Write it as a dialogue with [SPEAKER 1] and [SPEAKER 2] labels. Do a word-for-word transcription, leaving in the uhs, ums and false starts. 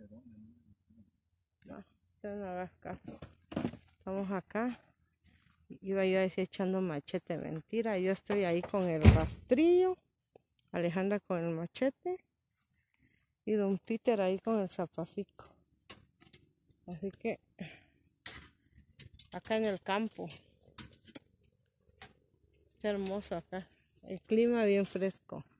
[SPEAKER 1] No, usted no hagas caso. Estamos acá. Iba yo decir echando machete, mentira. Yo estoy ahí con el rastrillo. Alejandra con el machete. Y don Peter ahí con el zapacico. Así que acá en el campo. Está hermoso acá. El clima bien fresco.